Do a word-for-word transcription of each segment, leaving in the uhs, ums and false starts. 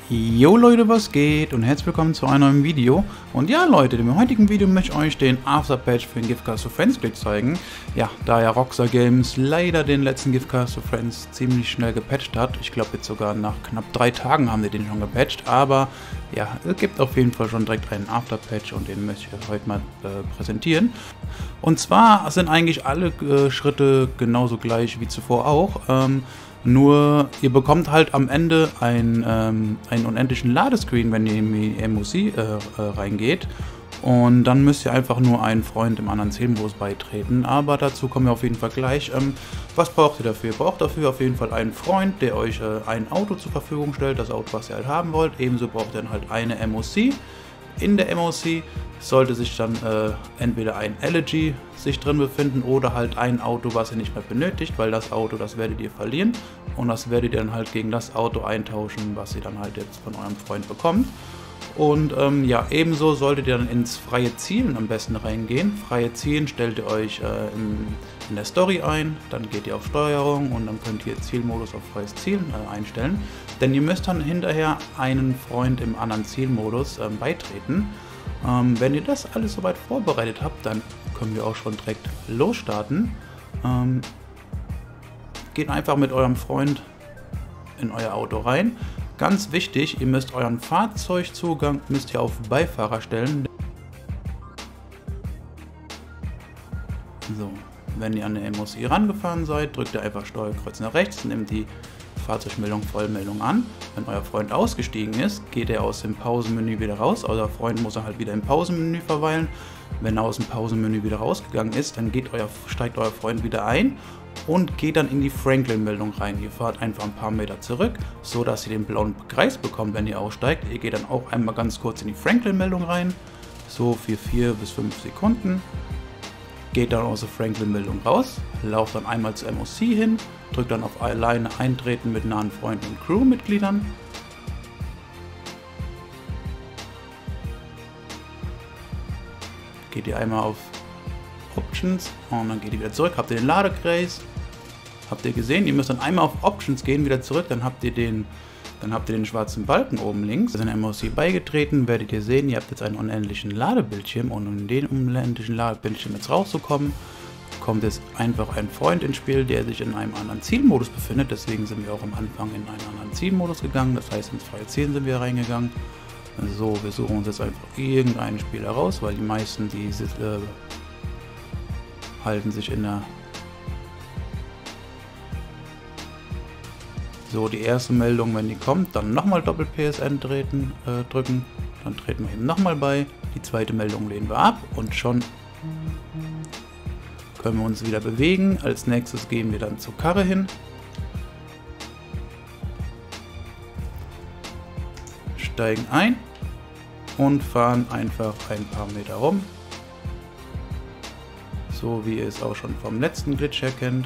Jo Leute, was geht und herzlich willkommen zu einem neuen Video. Und ja Leute, im heutigen Video möchte ich euch den Afterpatch für den Giftcast to Friends Glitch zeigen. Ja, da ja Rockstar Games leider den letzten Giftcast to Friends ziemlich schnell gepatcht hat. Ich glaube jetzt sogar nach knapp drei Tagen haben sie den schon gepatcht. Aber ja, es gibt auf jeden Fall schon direkt einen Afterpatch und den möchte ich euch heute mal äh, präsentieren. Und zwar sind eigentlich alle äh, Schritte genauso gleich wie zuvor auch. Ähm, Nur ihr bekommt halt am Ende ein, ähm, einen unendlichen Ladescreen, wenn ihr in die M O C äh, äh, reingeht. Und dann müsst ihr einfach nur einen Freund im anderen Zielmodus beitreten. Aber dazu kommen wir auf jeden Fall gleich. Ähm, was braucht ihr dafür? Ihr braucht dafür auf jeden Fall einen Freund, der euch äh, ein Auto zur Verfügung stellt, das Auto, was ihr halt haben wollt. Ebenso braucht ihr dann halt eine M O C. In der M O C sollte sich dann äh, entweder ein Elegy sich drin befinden oder halt ein Auto, was ihr nicht mehr benötigt, weil das Auto, das werdet ihr verlieren und das werdet ihr dann halt gegen das Auto eintauschen, was ihr dann halt jetzt von eurem Freund bekommt. Und ähm, ja, ebenso solltet ihr dann ins freie Zielen am besten reingehen. Freie Zielen stellt ihr euch äh, in, in der Story ein, dann geht ihr auf Steuerung und dann könnt ihr Zielmodus auf freies Zielen äh, einstellen. Denn ihr müsst dann hinterher einen Freund im anderen Zielmodus äh, beitreten. Ähm, wenn ihr das alles soweit vorbereitet habt, dann können wir auch schon direkt losstarten. Ähm, geht einfach mit eurem Freund in euer Auto rein. Ganz wichtig, ihr müsst euren Fahrzeugzugang müsst ihr auf Beifahrer stellen. So, wenn ihr an der M O C rangefahren seid, drückt ihr einfach Steuerkreuz nach rechts, nehmt die Fahrzeugmeldung Vollmeldung an. Wenn euer Freund ausgestiegen ist, geht er aus dem Pausenmenü wieder raus. Euer Freund muss er halt wieder im Pausenmenü verweilen. Wenn er aus dem Pausenmenü wieder rausgegangen ist, dann geht euer, steigt euer Freund wieder ein und geht dann in die Franklin-Meldung rein. Ihr fahrt einfach ein paar Meter zurück, so dass ihr den blauen Kreis bekommt, wenn ihr aussteigt. Ihr geht dann auch einmal ganz kurz in die Franklin-Meldung rein, so für vier bis fünf Sekunden. Geht dann aus der Franklin-Meldung raus, lauft dann einmal zur M O C hin, drückt dann auf alleine eintreten mit nahen Freunden und Crewmitgliedern. Geht ihr einmal auf Options und dann geht ihr wieder zurück. Habt ihr den Ladekreis? Habt ihr gesehen? Ihr müsst dann einmal auf Options gehen, wieder zurück, dann habt ihr den Dann habt ihr den schwarzen Balken oben links. Also in der M O C beigetreten, werdet ihr sehen, ihr habt jetzt einen unendlichen Ladebildschirm und um den unendlichen Ladebildschirm jetzt rauszukommen, kommt jetzt einfach ein Freund ins Spiel, der sich in einem anderen Zielmodus befindet. Deswegen sind wir auch am Anfang in einen anderen Zielmodus gegangen, das heißt ins freie Ziel sind wir reingegangen. So, wir suchen uns jetzt einfach irgendeinen Spieler raus, weil die meisten, die äh, halten sich in der... So, die erste Meldung, wenn die kommt, dann nochmal Doppel-P S N treten, äh, drücken, dann treten wir eben nochmal bei. Die zweite Meldung lehnen wir ab und schon können wir uns wieder bewegen. Als nächstes gehen wir dann zur Karre hin. Steigen ein und fahren einfach ein paar Meter rum. So wie ihr es auch schon vom letzten Glitch her kennt.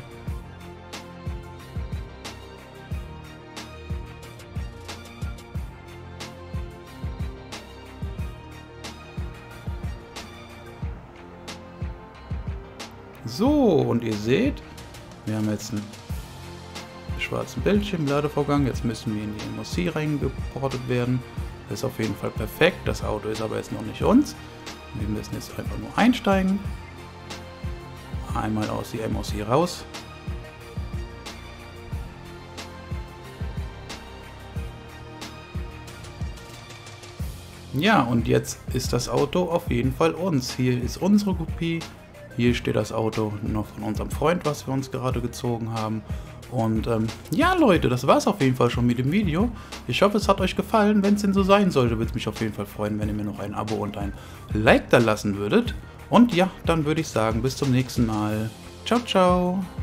So, und ihr seht, wir haben jetzt einen schwarzen Bildschirm, Ladevorgang, jetzt müssen wir in die M O C reingeportet werden. Das ist auf jeden Fall perfekt, das Auto ist aber jetzt noch nicht uns. Wir müssen jetzt einfach nur einsteigen, einmal aus der M O C raus. Ja, und jetzt ist das Auto auf jeden Fall uns. Hier ist unsere Kopie. Hier steht das Auto noch von unserem Freund, was wir uns gerade gezogen haben. Und ähm, ja Leute, das war es auf jeden Fall schon mit dem Video. Ich hoffe, es hat euch gefallen. Wenn es denn so sein sollte, würde es mich auf jeden Fall freuen, wenn ihr mir noch ein Abo und ein Like da lassen würdet. Und ja, dann würde ich sagen, bis zum nächsten Mal. Ciao, ciao.